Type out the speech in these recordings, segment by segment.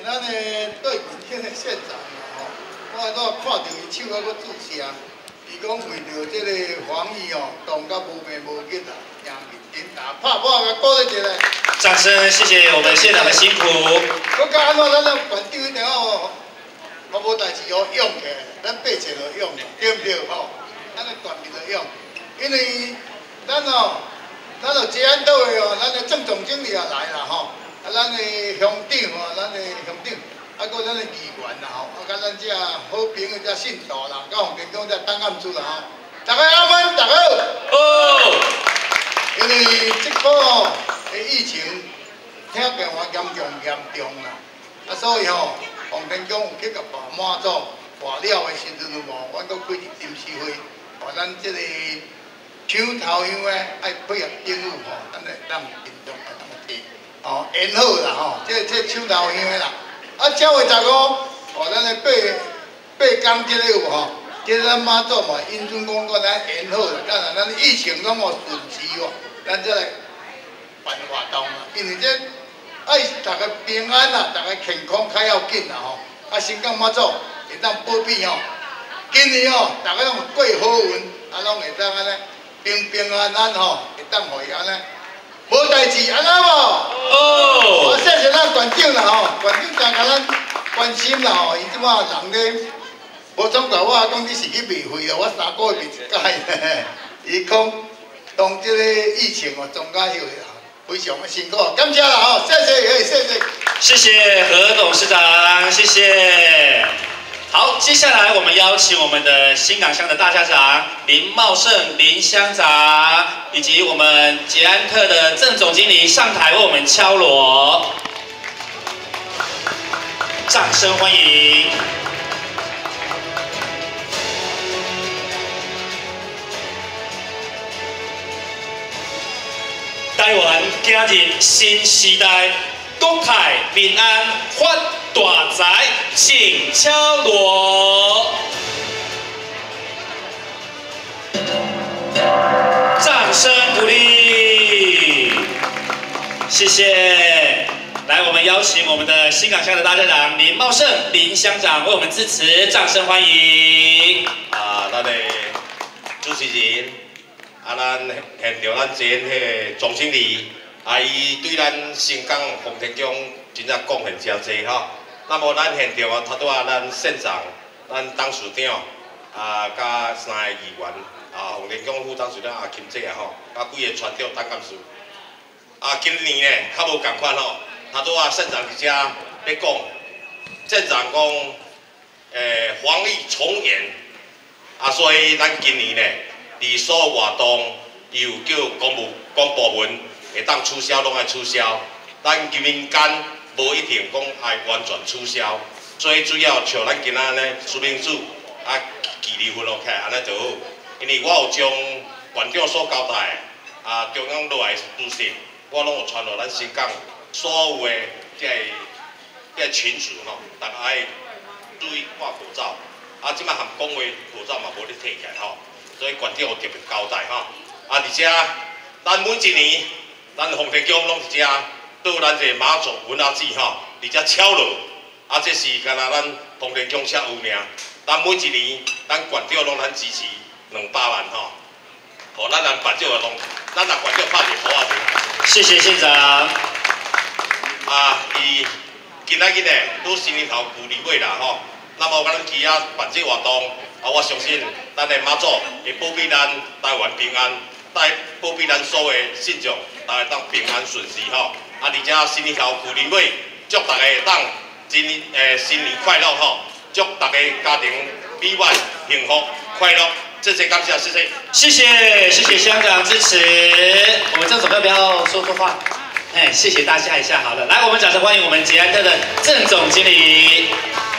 咱的对面的县长吼，我看到伊手还阁注声，伊讲为着这个防疫哦，动甲无病无紧啊，赢面顶打，拍拍甲鼓励一下。 掌声，谢谢我们县长的辛苦。 我讲安怎，咱个县长一定要，我无代志哦，用起来，咱八千就用，对不对吼？咱个全面就用，因为咱哦，咱就捷安岛的哦，咱的郑总经理也来啦吼。 啊，咱的乡长吼，咱的乡长，啊，搁咱的议员啦吼，啊，甲咱遮好朋友遮信徒啦，甲洪天宫遮档案处啦吼，大家阿门，大家好。哦。因为即个哦，的疫情听变化严重啦，啊，所以吼，洪天宫有去甲办满组，办了的时阵有无，阮搁开一临时会，把咱即个抢头香诶，爱配合政府吼，咱来让民众来当提。 哦，演好啦吼，这手头香的啦。啊，10月15，哦，咱的八工节有无吼？这咱妈祖嘛，因准讲咱演好啦，当然咱疫情拢无顺时哦，咱再来办活动啦。因为这爱大家平安啦，大家健康较要紧啦吼。啊，先讲妈祖会当保庇吼，今年吼大家拢过好运，啊，拢会当安尼平安吼，会当互伊安尼。 无代志，安那无？哦，谢谢咱馆长啦吼，馆长真甲咱关心啦吼，伊即马人咧，无总甲我讲你是去卖费了，我3个月卖一届。伊讲当即个疫情哦，中甲休啦，非常的辛苦，感谢啦吼，谢谢，谢谢。 谢谢何董事长，谢谢。 好，接下来我们邀请我们的新港乡的大家长林茂盛林乡长，以及我们捷安特的郑总经理上台为我们敲锣，掌声欢迎。台湾今日新时代，国泰民安发。 大财，请敲锣，掌声鼓励，谢谢。来，我们邀请我们的新港乡的大家长林茂盛林乡长为我们致辞，掌声欢迎。 咱的主持人，咱现场咱前迄总经理，伊对咱新港洪天宫真正贡献真济吼。 那么咱现场头拄咱县长、咱董事长甲3个议员洪天宫副董事长阿金姐吼，甲几个村长党干事。今年呢较无共款吼，头拄县长伫遮要讲，县长讲防疫从严，所以咱今年呢，伫所有活动，伊有叫公部门会当取消，拢爱取消，咱民间。 无一定讲爱完全取消，最主要像咱今仔呢说明书距离分落起来安尼就好。因为我有将县长所交代中央落来资讯，我拢有传落咱新港所有的这群组吼，大家爱注意戴口罩。即摆含讲话口罩嘛无咧摕起来吼，所以县长有特别交代吼。而且咱每一年咱洪天宫拢伫遮。 倒咱这妈祖文化祭吼，伫遮敲锣，这是干那咱洪天宫遐有名。咱每一年，咱县长拢咱支持200万吼，互咱办这活动，咱县长拍一鼓啊！ 谢谢县长。 伊今仔日呢，拄新年头旧年尾啦吼，那么咱去办这活动，我相信咱的妈祖会保庇咱台湾平安，保庇咱所有信众，大家当平安顺遂吼。 而且新年头旧年尾，祝大家当新年快乐吼！祝大家家庭美满、幸福、快乐。谢谢，感谢，谢谢。 谢谢，谢谢乡长支持。我们郑总要不要说话？谢谢大家一下。好了，来，我们掌声欢迎我们捷安特的郑总经理。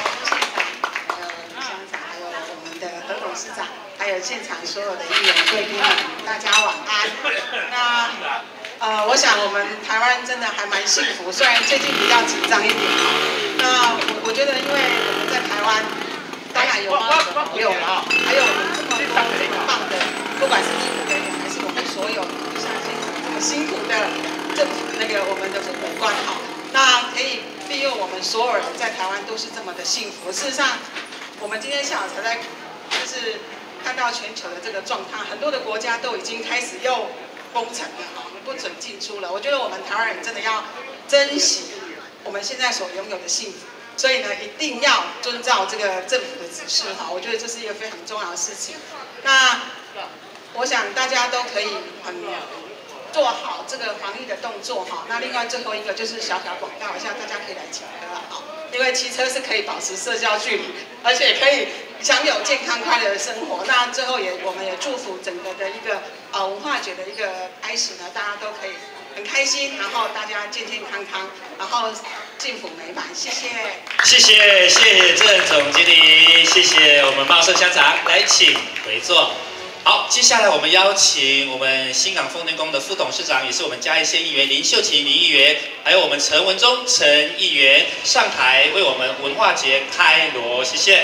还有乡长，还有我们的何董事长，还有现场所有的议员贵宾们，大家晚安。我想我们台湾真的还蛮幸福，虽然最近比较紧张一点。那我觉得，因为我们在台湾，当然有妈祖朋友了，还有我们这么多这么棒的，不管是医护人员还是我们所有像现场这么辛苦的政府我们的主管哈，那可以庇佑我们所有人在台湾都是这么的幸福。事实上，我们今天下午才在就是看到全球的这个状况，很多的国家都已经开始又封城了，不准进出了。我觉得我们台湾人真的要珍惜我们现在所拥有的幸福，所以呢，一定要遵照这个政府的指示哈。我觉得这是一个非常重要的事情。那我想大家都可以很做好这个防疫的动作哈。那另外最后一个就是小小广告一下，大家可以来骑车了哈。因为骑车是可以保持社交距离，而且可以享有健康快乐的生活。那最后我们也祝福整个的一个文化节的一个开始呢，大家都可以很开心，然后大家健健康康，然后幸福美满。谢谢。 谢谢郑总经理，谢谢我们茂盛乡长，来请回座。好，接下来我们邀请我们新港丰年宫的副董事长，也是我们嘉义县议员林秀琴林议员，还有我们陈文忠陈议员上台为我们文化节开锣，谢谢。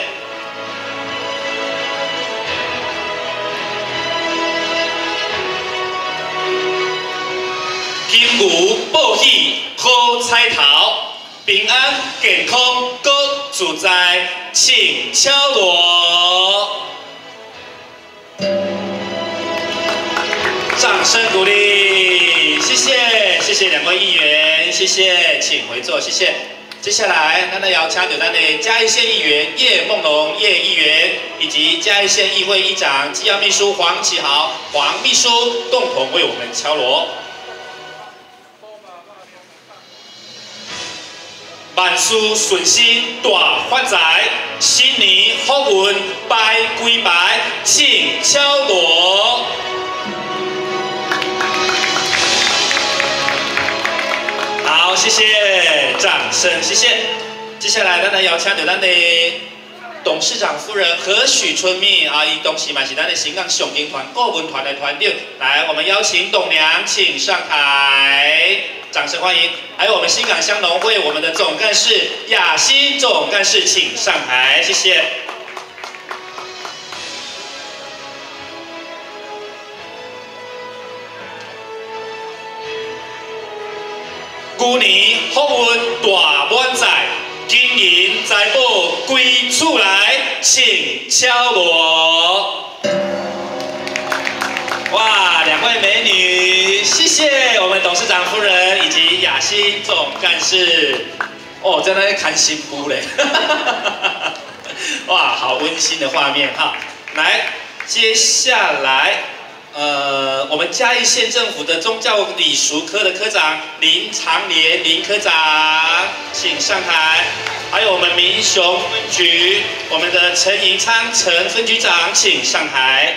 金牛报喜好彩头，平安健康各自在，请敲锣。掌声鼓励，谢谢两位议员，谢谢，请回座，谢谢。接下来，咱邀请到咱的嘉义县议员叶梦龙叶议员，以及嘉义县议会议长机要秘书黄启豪黄秘书，共同为我们敲锣。万事顺心大发财，新年福运百归百，请敲锣。好，谢谢，掌声，谢谢。接下来，咱来邀请到咱的董事长夫人何许春蜜啊，伊同时嘛是咱的新港上京团顾问团的团长。来，我们邀请董娘，请上台，掌声欢迎。还有我们新港乡农会我们的总干事雅欣总干事，请上台，谢谢。旧年福运大满载，金银财宝归厝来，请敲锣。哇，两位美女，谢谢我们董事长夫人以及雅欣总干事。哦，在那里看新妇嘞，哇，好温馨的画面哈。来，接下来。我们嘉义县政府的宗教礼俗科的科长林长连林科长，请上台。还有我们民雄分局我们的陈银昌陈分局长，请上台。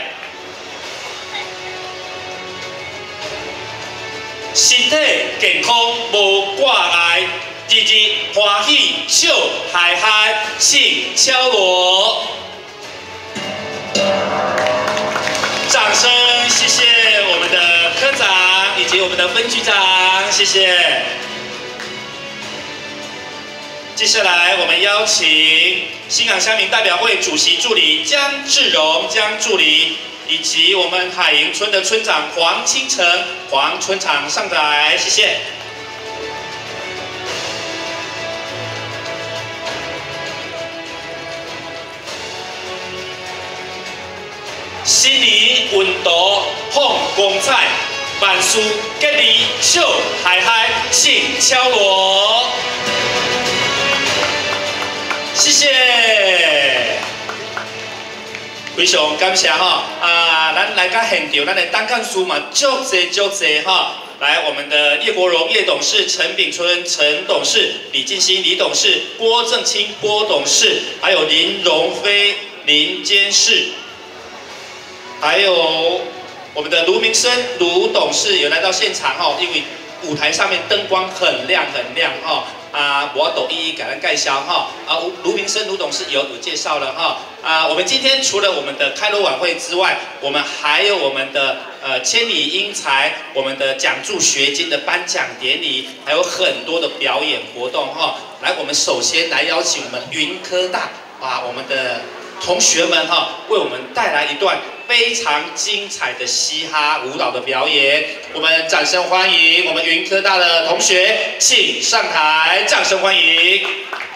身体健康无挂碍，日日欢喜笑嗨嗨，请敲锣。掌声，谢谢我们的科长以及我们的分局长，谢谢。接下来我们邀请新港乡民代表会主席助理江志荣江助理，以及我们海营村的村长黄清成黄村长上台，谢谢。新年运道放光彩，万事吉利笑嗨嗨，请敲锣。谢谢，非常感谢哈咱来到现场，咱的单干书嘛，足多哈。来，我们的叶国荣叶董事、陈炳春陈董事、李进兴李董事、郭正清郭董事，还有林荣飞林监事。还有我们的卢明生卢董事有来到现场哈，因为舞台上面灯光很亮哈我都一一给他介绍哈卢明生卢董事有介绍了哈我们今天除了我们的开锣晚会之外，我们还有我们的千里英才我们的奖助学金的颁奖典礼，还有很多的表演活动哈。来，我们首先来邀请我们云科大我们的同学们为我们带来一段非常精彩的嘻哈舞蹈的表演。我们掌声欢迎我们云科大的同学，请上台，掌声欢迎。